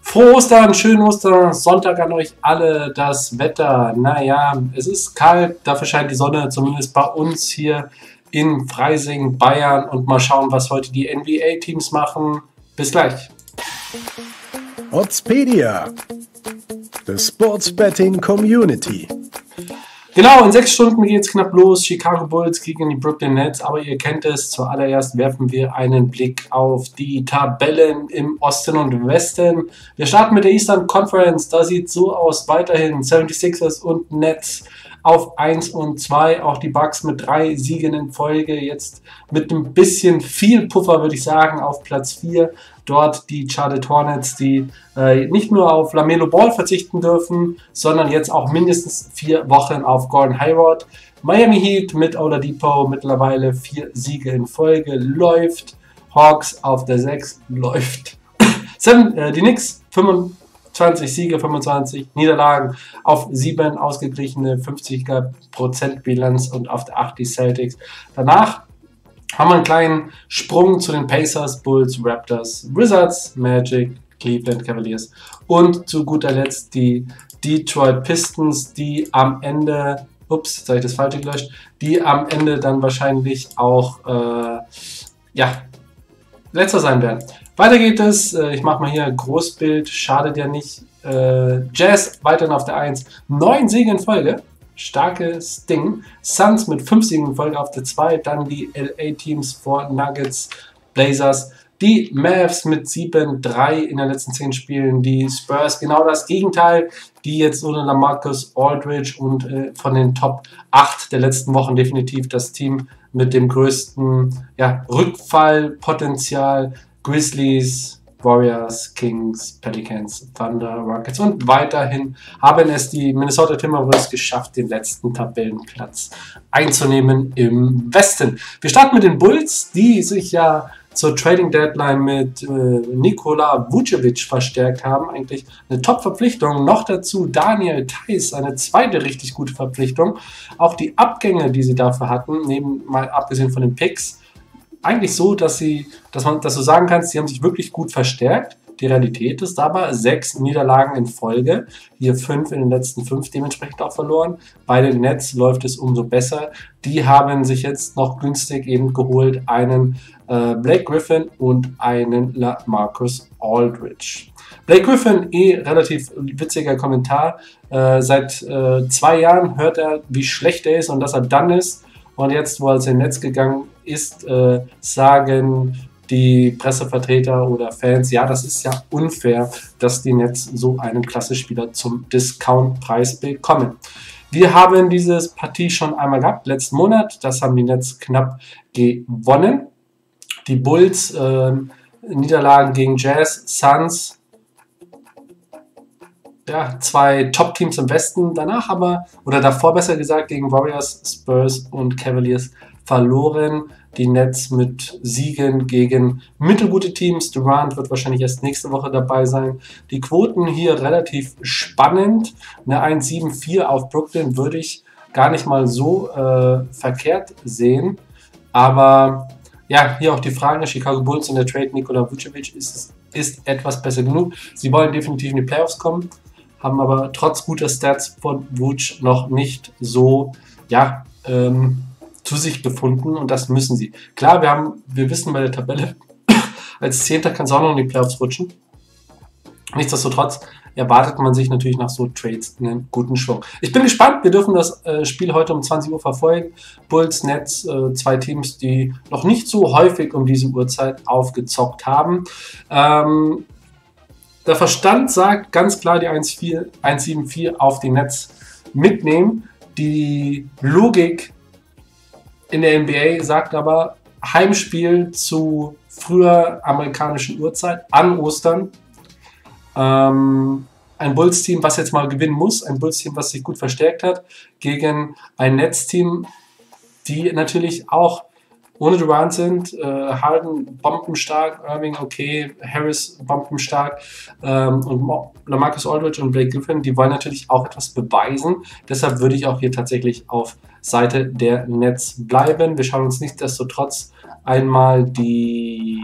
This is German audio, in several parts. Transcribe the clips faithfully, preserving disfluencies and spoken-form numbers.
Frohe Ostern, schönen Ostern, Sonntag an euch alle. Das Wetter, naja, es ist kalt, dafür scheint die Sonne, zumindest bei uns hier in Freising, Bayern. Und mal schauen, was heute die N B A-Teams machen. Bis gleich. Oddspedia, the Sports Betting Community. Genau, in sechs Stunden geht es knapp los. Chicago Bulls gegen die Brooklyn Nets. Aber ihr kennt es, zuallererst werfen wir einen Blick auf die Tabellen im Osten und Westen. Wir starten mit der Eastern Conference. Da sieht es so aus, weiterhin seventy-sixers und Nets auf eins und zwei. Auch die Bucks mit drei Siegen in Folge. Jetzt mit ein bisschen viel Puffer, würde ich sagen, auf Platz vier. Dort die Charlotte Hornets, die äh, nicht nur auf LaMelo Ball verzichten dürfen, sondern jetzt auch mindestens vier Wochen auf Gordon Hayward. Miami Heat mit Oladipo mittlerweile vier Siege in Folge, läuft. Hawks auf der sechs, läuft. Seven, äh, die Knicks, fünfundzwanzig Siege, fünfundzwanzig Niederlagen, auf sieben ausgeglichene fünfziger Prozent Bilanz und auf der acht die Celtics. Danach haben wir einen kleinen Sprung zu den Pacers, Bulls, Raptors, Wizards, Magic, Cleveland Cavaliers und zu guter Letzt die Detroit Pistons, die am Ende, ups, jetzt habe ich das falsche gelöscht, die am Ende dann wahrscheinlich auch, äh, ja, letzter sein werden. Weiter geht es, äh, ich mache mal hier ein Großbild, schadet ja nicht, äh, Jazz weiterhin auf der eins, neun Siege in Folge. Starkes Ding. Suns mit fünf Siegen in Folge auf der zwei, dann die L A-Teams vor Nuggets, Blazers, die Mavs mit sieben drei in den letzten zehn Spielen, die Spurs genau das Gegenteil, die jetzt ohne LaMarcus Aldridge und äh, von den Top acht der letzten Wochen definitiv das Team mit dem größten ja, Rückfallpotenzial, Grizzlies, Warriors, Kings, Pelicans, Thunder, Rockets und weiterhin haben es die Minnesota Timberwolves geschafft, den letzten Tabellenplatz einzunehmen im Westen. Wir starten mit den Bulls, die sich ja zur Trading Deadline mit äh, Nikola Vucevic verstärkt haben. Eigentlich eine Top-Verpflichtung. Noch dazu Daniel Theis, eine zweite richtig gute Verpflichtung. Auch die Abgänge, die sie dafür hatten, neben mal abgesehen von den Picks, eigentlich so, dass sie, dass man, dass du sagen kannst, sie haben sich wirklich gut verstärkt. Die Realität ist aber sechs Niederlagen in Folge, hier fünf in den letzten fünf dementsprechend auch verloren. Bei den Nets läuft es umso besser. Die haben sich jetzt noch günstig eben geholt, einen äh, Blake Griffin und einen LaMarcus Aldridge. Blake Griffin, eh relativ witziger Kommentar. Äh, seit äh, zwei Jahren hört er, wie schlecht er ist und dass er dann ist. Und jetzt, wo er ins Netz gegangen ist, äh, sagen die Pressevertreter oder Fans, ja, das ist ja unfair, dass die Nets so einen Klasse-Spieler zum Discount-Preis bekommen. Wir haben diese Partie schon einmal gehabt, letzten Monat. Das haben die Nets knapp gewonnen. Die Bulls, äh, Niederlagen gegen Jazz, Suns, ja, zwei Top-Teams im Westen, danach aber, oder davor besser gesagt, gegen Warriors, Spurs und Cavaliers verloren. Die Nets mit Siegen gegen mittelgute Teams. Durant wird wahrscheinlich erst nächste Woche dabei sein. Die Quoten hier relativ spannend. Eine eins Komma sieben vier auf Brooklyn würde ich gar nicht mal so äh, verkehrt sehen. Aber ja, hier auch die Frage, Chicago Bulls in der Trade Nikola Vucevic ist, ist etwas besser genug. Sie wollen definitiv in die Playoffs kommen, haben aber trotz guter Stats von Vuce noch nicht so, ja, ähm, zu sich gefunden und das müssen sie. Klar, wir haben, wir wissen bei der Tabelle, als Zehnter kann es auch noch in die Playoffs rutschen. Nichtsdestotrotz erwartet man sich natürlich nach so Trades einen guten Schwung. Ich bin gespannt, wir dürfen das äh, Spiel heute um zwanzig Uhr verfolgen. Bulls, Nets, äh, zwei Teams, die noch nicht so häufig um diese Uhrzeit aufgezockt haben. Ähm, der Verstand sagt ganz klar die eins Komma sieben vier auf die Nets mitnehmen. Die Logik in der N B A sagt aber Heimspiel zu früher amerikanischen Uhrzeit an Ostern. Ähm, ein Bulls-Team, was jetzt mal gewinnen muss, ein Bulls-Team, was sich gut verstärkt hat, gegen ein Nets-Team, die natürlich auch ohne Durant sind. Äh, Harden bombenstark, Irving okay, Harris bombenstark ähm, und LaMarcus Aldridge und Blake Griffin, die wollen natürlich auch etwas beweisen. Deshalb würde ich auch hier tatsächlich auf Seite der Nets bleiben. Wir schauen uns nichtsdestotrotz einmal die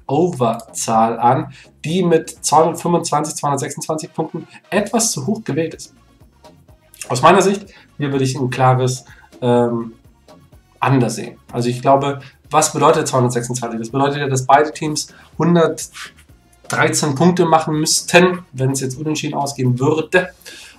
Overzahl an, die mit zweihundertfünfundzwanzig, zweihundertsechsundzwanzig Punkten etwas zu hoch gewählt ist. Aus meiner Sicht, hier würde ich ein klares ähm, Anders sehen. Also ich glaube, was bedeutet zweihundertsechsundzwanzig? Das bedeutet ja, dass beide Teams hundertdreizehn Punkte machen müssten, wenn es jetzt unentschieden ausgehen würde.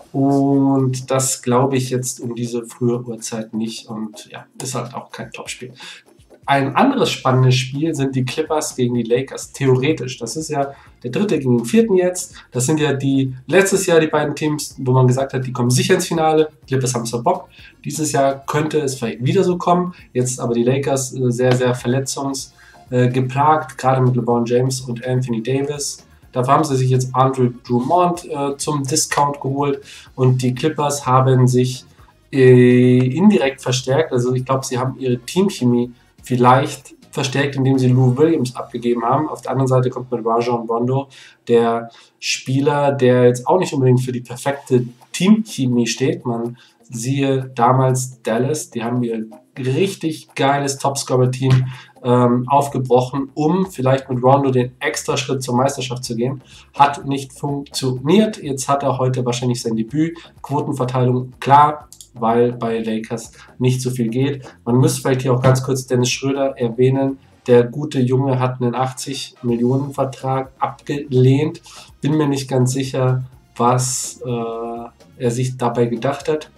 Und das glaube ich jetzt um diese frühe Uhrzeit nicht. Und ja, ist halt auch kein Topspiel. Ein anderes spannendes Spiel sind die Clippers gegen die Lakers. Theoretisch. Das ist ja der dritte gegen den vierten jetzt. Das sind ja die letztes Jahr die beiden Teams, wo man gesagt hat, die kommen sicher ins Finale. Clippers haben es verbockt. Dieses Jahr könnte es vielleicht wieder so kommen. Jetzt aber die Lakers sehr, sehr verletzungsgeplagt, gerade mit LeBron James und Anthony Davis. Dafür haben sie sich jetzt Andre Drummond äh, zum Discount geholt und die Clippers haben sich äh, indirekt verstärkt. Also ich glaube, sie haben ihre Teamchemie vielleicht verstärkt, indem sie Lou Williams abgegeben haben. Auf der anderen Seite kommt mit Rajon Rondo der Spieler, der jetzt auch nicht unbedingt für die perfekte Teamchemie steht. Man siehe damals Dallas, die haben ihr richtig geiles Topscorer-Team ähm, aufgebrochen, um vielleicht mit Rondo den extra Schritt zur Meisterschaft zu gehen. Hat nicht funktioniert. Jetzt hat er heute wahrscheinlich sein Debüt. Quotenverteilung klar, weil bei Lakers nicht so viel geht. Man müsste vielleicht hier auch ganz kurz Dennis Schröder erwähnen. Der gute Junge hat einen achtzig Millionen Vertrag abgelehnt. Bin mir nicht ganz sicher, was äh, er sich dabei gedacht hat.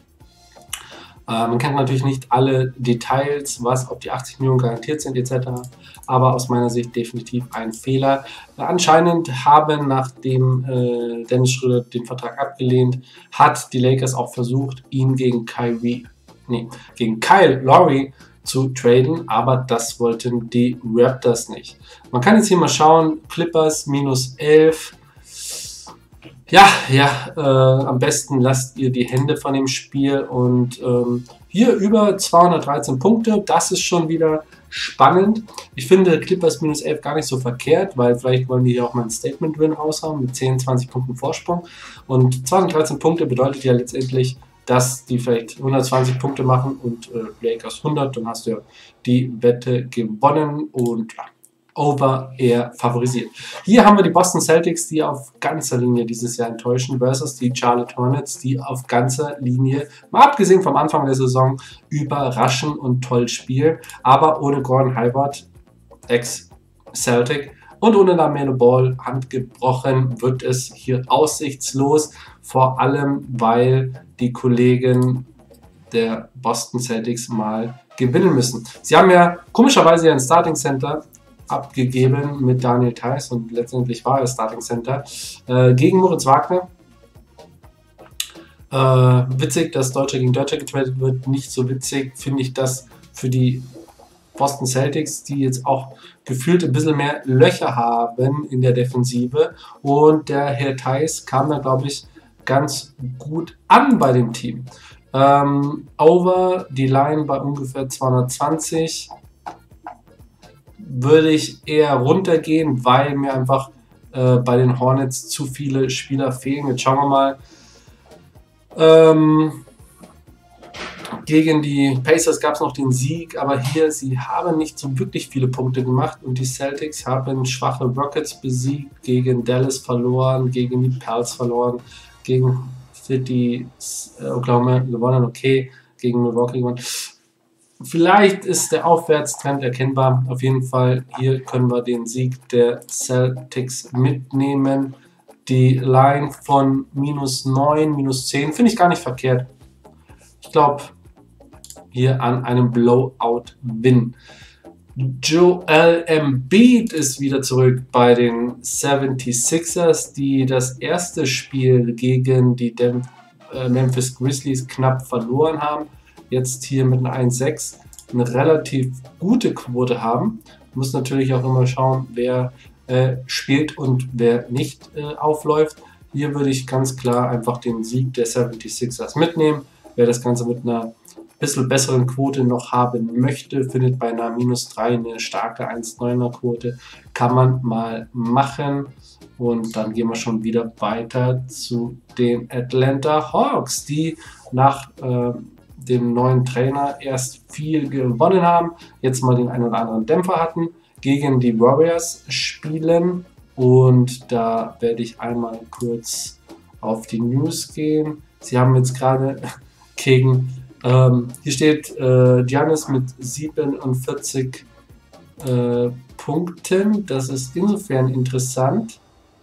Äh, man kennt natürlich nicht alle Details, was, ob die achtzig Millionen garantiert sind et cetera. Aber aus meiner Sicht definitiv ein Fehler. Äh, anscheinend haben, nachdem äh, Dennis Schröder den Vertrag abgelehnt hat, die Lakers auch versucht, ihn gegen Kyrie, nee, gegen Kyle Lowry zu traden, aber das wollten die Raptors nicht. Man kann jetzt hier mal schauen, Clippers minus elf. Ja, ja, äh, am besten lasst ihr die Hände von dem Spiel und ähm, hier über zweihundertdreizehn Punkte, das ist schon wieder spannend. Ich finde Clippers minus elf gar nicht so verkehrt, weil vielleicht wollen die hier auch mal ein Statement-Win raushauen mit zehn, zwanzig Punkten Vorsprung und zweihundertdreizehn Punkte bedeutet ja letztendlich, dass die vielleicht hundertzwanzig Punkte machen und äh, Lakers hundert, dann hast du ja die Wette gewonnen und ja, Over eher favorisiert. Hier haben wir die Boston Celtics, die auf ganzer Linie dieses Jahr enttäuschen, versus die Charlotte Hornets, die auf ganzer Linie, mal abgesehen vom Anfang der Saison, überraschen und toll spielen, aber ohne Gordon Hayward, ex-Celtic, und ohne LaMelo Ball, handgebrochen, wird es hier aussichtslos, vor allem, weil die Kollegen der Boston Celtics mal gewinnen müssen. Sie haben ja komischerweise ja ein Starting Center abgegeben mit Daniel Theis und letztendlich war er Starting Center äh, gegen Moritz Wagner. Äh, witzig, dass Deutscher gegen Deutscher getradet wird. Nicht so witzig finde ich das für die Boston Celtics, die jetzt auch gefühlt ein bisschen mehr Löcher haben in der Defensive. Und der Herr Theis kam da, glaube ich, ganz gut an bei dem Team. Ähm, over die Line bei ungefähr zweihundertzwanzig. Würde ich eher runtergehen, weil mir einfach äh, bei den Hornets zu viele Spieler fehlen. Jetzt schauen wir mal. Ähm, gegen die Pacers gab es noch den Sieg, aber hier, sie haben nicht so wirklich viele Punkte gemacht und die Celtics haben schwache Rockets besiegt, gegen Dallas verloren, gegen die Pels verloren, gegen City, äh, Oklahoma gewonnen, okay, gegen Milwaukee gewonnen. Vielleicht ist der Aufwärtstrend erkennbar. Auf jeden Fall, hier können wir den Sieg der Celtics mitnehmen. Die Line von minus neun, minus zehn finde ich gar nicht verkehrt. Ich glaube hier an einem Blowout-Win. Joel Embiid ist wieder zurück bei den seventy-sixers, die das erste Spiel gegen die Dem äh, Memphis Grizzlies knapp verloren haben. Jetzt hier mit einer eins sechs eine relativ gute Quote haben. Muss natürlich auch immer schauen, wer äh, spielt und wer nicht äh, aufläuft. Hier würde ich ganz klar einfach den Sieg der seventy-sixers mitnehmen. Wer das Ganze mit einer bisschen besseren Quote noch haben möchte, findet bei einer minus drei eine starke eins Komma neuner Quote. Kann man mal machen. Und dann gehen wir schon wieder weiter zu den Atlanta Hawks, die nach äh, dem neuen Trainer erst viel gewonnen haben, jetzt mal den einen oder anderen Dämpfer hatten. gegen die Warriors spielen. Und da werde ich einmal kurz auf die News gehen. Sie haben jetzt gerade gegen, ähm, hier steht äh, Giannis mit siebenundvierzig äh, Punkten. Das ist insofern interessant,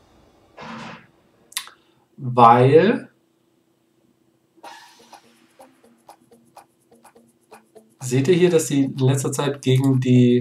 weil seht ihr hier, dass sie in letzter Zeit gegen die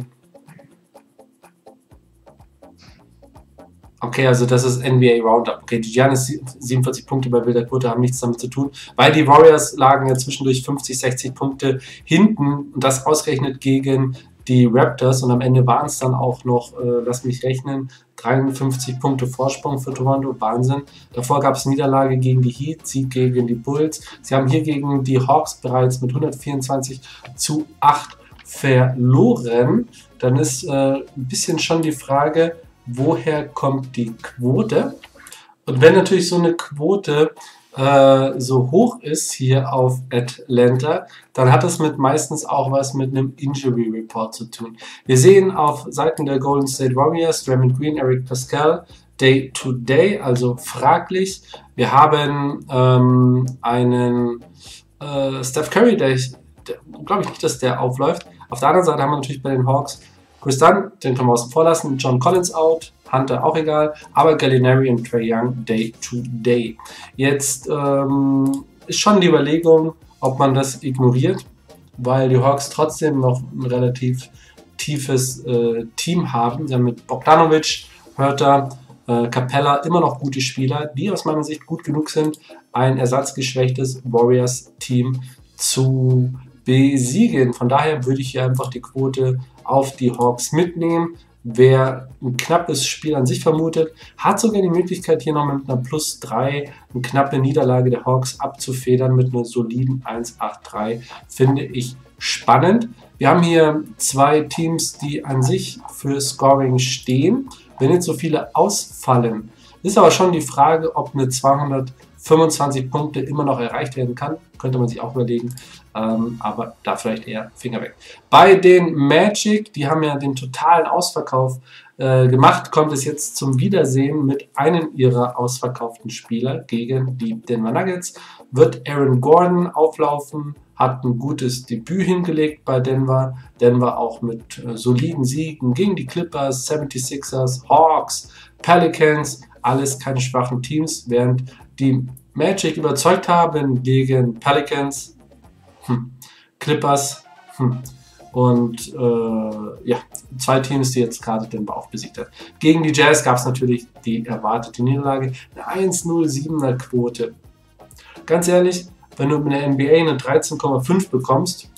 Okay, also das ist N B A Roundup. Okay, die Giannis siebenundvierzig Punkte bei wilder Quote haben nichts damit zu tun, weil die Warriors lagen ja zwischendurch fünfzig, sechzig Punkte hinten und das ausgerechnet gegen die Raptors und am Ende waren es dann auch noch, äh, lass mich rechnen, dreiundfünfzig Punkte Vorsprung für Toronto, Wahnsinn. Davor gab es Niederlage gegen die Heat, Sieg gegen die Bulls. Sie haben hier gegen die Hawks bereits mit hundertvierundzwanzig zu acht verloren. Dann ist äh, ein bisschen schon die Frage, woher kommt die Quote? Und wenn natürlich so eine Quote äh, so hoch ist hier auf Atlanta, dann hat das mit meistens auch was mit einem Injury Report zu tun. Wir sehen auf Seiten der Golden State Warriors, Draymond Green, Eric Pascal, Day to Day, also fraglich. Wir haben ähm, einen äh, Steph Curry, der, der glaube ich nicht, dass der aufläuft. Auf der anderen Seite haben wir natürlich bei den Hawks Chris Dunn, den können wir außen vor lassen, John Collins out, Hunter auch egal, aber Gallinari und Trae Young Day to Day. Jetzt ähm, ist schon die Überlegung, ob man das ignoriert, weil die Hawks trotzdem noch ein relativ tiefes äh, Team haben. Sie haben mit Bogdanovic, Hörter, äh, Capella immer noch gute Spieler, die aus meiner Sicht gut genug sind, ein ersatzgeschwächtes Warriors-Team zu besiegen. Von daher würde ich hier einfach die Quote auf die Hawks mitnehmen. Wer ein knappes Spiel an sich vermutet, hat sogar die Möglichkeit, hier noch mit einer Plus drei eine knappe Niederlage der Hawks abzufedern mit einer soliden eins Komma drei. Finde ich spannend. Wir haben hier zwei Teams, die an sich für Scoring stehen. Wenn jetzt so viele ausfallen, ist aber schon die Frage, ob eine zweihundertfünfundzwanzig Punkte immer noch erreicht werden kann. Könnte man sich auch überlegen. Ähm, aber da vielleicht eher Finger weg. Bei den Magic, die haben ja den totalen Ausverkauf äh, gemacht, kommt es jetzt zum Wiedersehen mit einem ihrer ausverkauften Spieler gegen die Denver Nuggets. Wird Aaron Gordon auflaufen, hat ein gutes Debüt hingelegt bei Denver. Denver auch mit äh, soliden Siegen gegen die Clippers, seventy-sixers, Hawks, Pelicans, alles keine schwachen Teams, während die Magic überzeugt haben gegen Pelicans, hm, Clippers hm, und äh, ja, zwei Teams, die jetzt gerade Denver auch besiegt hat. Gegen die Jazz gab es natürlich die erwartete Niederlage, eine eins Komma null siebener Quote. Ganz ehrlich, wenn du in der N B A eine dreizehn Komma fünf bekommst,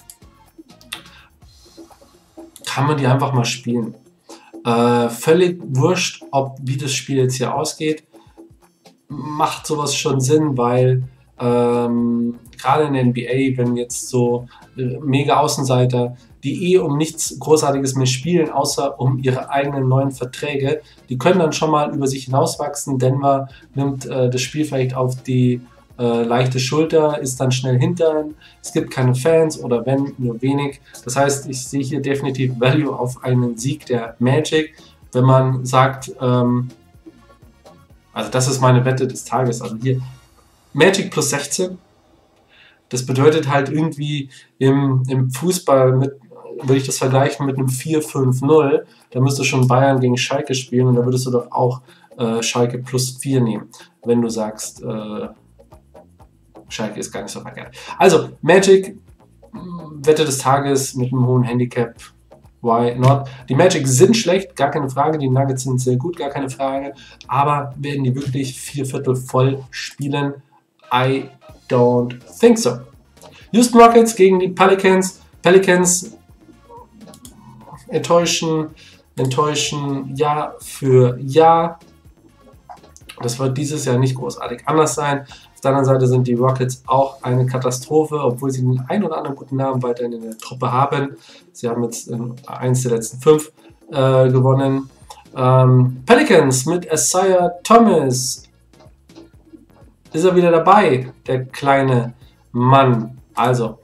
kann man die einfach mal spielen. Äh, völlig wurscht, ob wie das Spiel jetzt hier ausgeht, macht sowas schon Sinn, weil ähm, gerade in der N B A, wenn jetzt so äh, mega Außenseiter, die eh um nichts Großartiges mehr spielen, außer um ihre eigenen neuen Verträge, die können dann schon mal über sich hinauswachsen. Denver nimmt äh, das Spiel vielleicht auf die äh, leichte Schulter, ist dann schnell hintern, es gibt keine Fans oder wenn, nur wenig. Das heißt, ich sehe hier definitiv Value auf einen Sieg der Magic, wenn man sagt, ähm, also das ist meine Wette des Tages, also hier Magic plus sechzehn, das bedeutet halt irgendwie im, im Fußball, mit, würde ich das vergleichen mit einem vier fünf null, da müsste schon Bayern gegen Schalke spielen und da würdest du doch auch äh, Schalke plus vier nehmen, wenn du sagst, äh, Schalke ist gar nicht so verkehrt. Also Magic, Wette des Tages mit einem hohen Handicap, why not? Die Magic sind schlecht, gar keine Frage, die Nuggets sind sehr gut, gar keine Frage, aber werden die wirklich vier Viertel voll spielen? I don't think so. Houston Rockets gegen die Pelicans. Pelicans enttäuschen, enttäuschen Jahr für Jahr. Das wird dieses Jahr nicht großartig anders sein. Auf der anderen Seite sind die Rockets auch eine Katastrophe, obwohl sie den einen oder anderen guten Namen weiterhin in der Truppe haben. Sie haben jetzt eins der letzten fünf äh, gewonnen. Ähm, Pelicans mit Isaiah Thomas. Ist er wieder dabei, der kleine Mann. Also,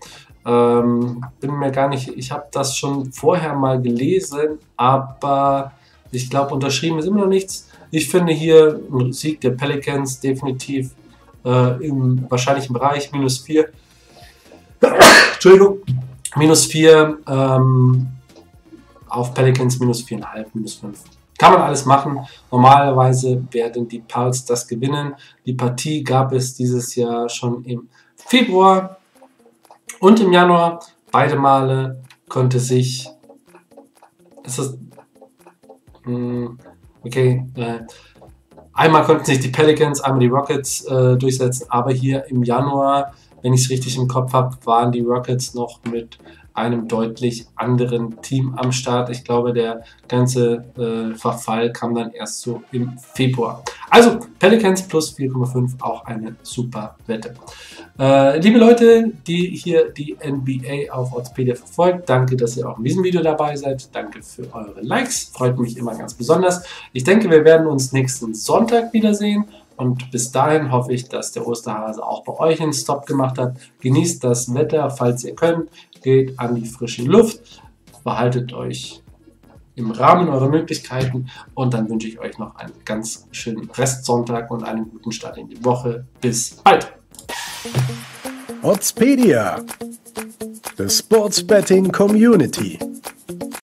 Ähm, bin mir gar nicht, ich habe das schon vorher mal gelesen, aber ich glaube, unterschrieben ist immer noch nichts. Ich finde hier ein Sieg der Pelicans definitiv äh, im wahrscheinlichen Bereich, minus vier. Entschuldigung, minus vier ähm, auf Pelicans, minus vier Komma fünf, minus fünf. Kann man alles machen. Normalerweise werden die Pals das gewinnen. Die Partie gab es dieses Jahr schon im Februar und im Januar. Beide Male konnte sich... Ist das... Mh, okay. Äh, einmal konnten sich die Pelicans, einmal die Rockets äh, durchsetzen. Aber hier im Januar, wenn ich es richtig im Kopf habe, waren die Rockets noch mit einem deutlich anderen Team am Start. Ich glaube, der ganze äh, Verfall kam dann erst so im Februar. Also Pelicans plus vier Komma fünf, auch eine super Wette. Äh, liebe Leute, die hier die N B A auf Oddspedia verfolgt, danke, dass ihr auch in diesem Video dabei seid. Danke für eure Likes, freut mich immer ganz besonders. Ich denke, wir werden uns nächsten Sonntag wiedersehen. Und bis dahin hoffe ich, dass der Osterhase auch bei euch einen Stop gemacht hat. Genießt das Wetter, falls ihr könnt. Geht an die frische Luft. Behaltet euch im Rahmen eurer Möglichkeiten. Und dann wünsche ich euch noch einen ganz schönen Restsonntag und einen guten Start in die Woche. Bis bald. Oddspedia, the Sports Betting Community.